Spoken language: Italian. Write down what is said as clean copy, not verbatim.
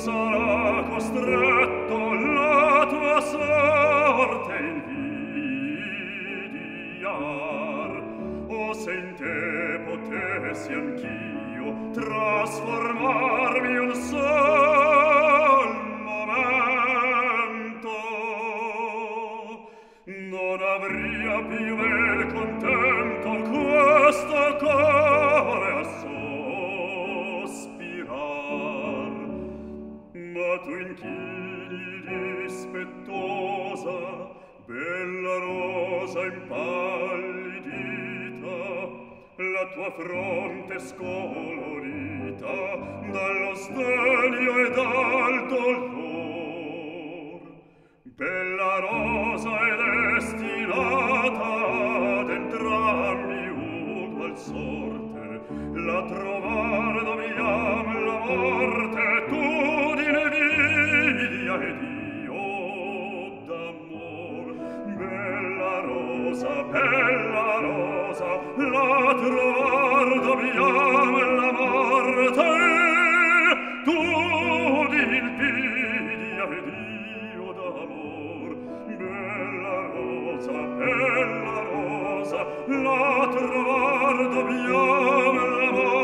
sarà costretto la tua sorte invidiar. O se in te potessi anch'io trasformarmi un sol momento, non avria più il contento questo core a sospirar. Ma tu inchini dispettosa, bella rosa impallidita, la tua fronte scolorita dallo sdegno e dal dolor. Bella rosa è destinata ad entrambi ugual sorte, la trovar dobbiam la morte, tu d'invidia ed io d'amor. Bella rosa, la trovar dobbiam la morte, tu d'invidia ed io d'amor. Bella rosa, la trovar dobbiam la morte,